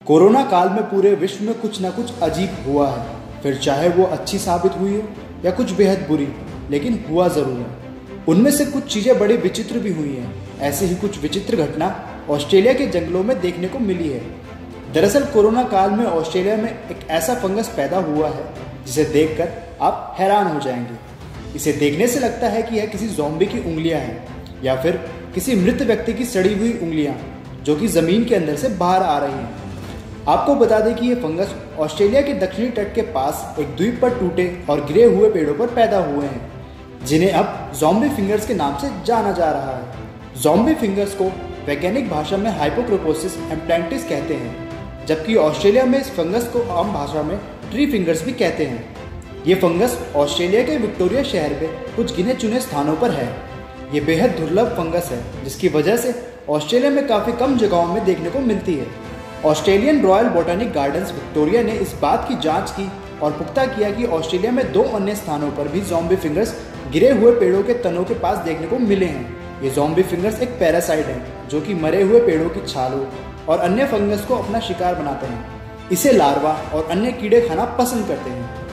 Corona काल में पूरे विश्व में कुछ ना कुछ अजीब हुआ है, फिर चाहे वो अच्छी साबित हुई हो या कुछ बेहद बुरी, लेकिन हुआ जरूर है। उनमें से कुछ चीजें बड़ी विचित्र भी हुई हैं। ऐसे ही कुछ विचित्र घटना ऑस्ट्रेलिया के जंगलों में देखने को मिली है। दरअसल कोरोना काल में ऑस्ट्रेलिया में एक ऐसा फंगस पैदा हुआ है जिसे देखकर आप हैरान हो जाएंगे। इसे देखने से लगता है कि यह किसी ज़ॉम्बी की उंगलियां हैं या फिर किसी मृत व्यक्ति की सड़ी हुई उंगलियां जो कि जमीन के अंदर से बाहर आ रही हैं। आपको बता दें कि यह फंगस ऑस्ट्रेलिया के दक्षिणी तट के पास एक द्वीप पर टूटे और गिरे हुए पेड़ों पर पैदा हुए हैं, जिन्हें अब ज़ॉम्बी फिंगर्स के नाम से जाना जा रहा है। ज़ॉम्बी फिंगर्स को वैज्ञानिक भाषा में हाइपोक्रोपोसिस एम्प्लैंटिस कहते हैं, जबकि ऑस्ट्रेलिया में इस फंगस को आम भाषा में ट्री फिंगर्स भी कहते हैं। ये फंगस ऑस्ट्रेलिया के विक्टोरिया शहर में कुछ गिने चुने स्थानों पर है। ये बेहद दुर्लभ फंगस है, जिसकी वजह से ऑस्ट्रेलिया में काफ़ी कम जगहों में देखने को मिलती है। Australian royal botanic gardens Victoria ने इस बात की जांच की और पुख्ता किया कि ऑस्ट्रेलिया में 2 अन्य स्थानों पर भी ज़ॉम्बी फिंगर्स गिरे हुए पेड़ों के तनों के पास देखने को मिले हैं। ये ज़ॉम्बी फिंगर्स एक पैरासाइट है जो कि मरे हुए पेड़ों की छालों और अन्य फंगस को अपना शिकार बनाते हैं। इसे लार्वा और अन्य कीड़े खाना पसंद करते हैं।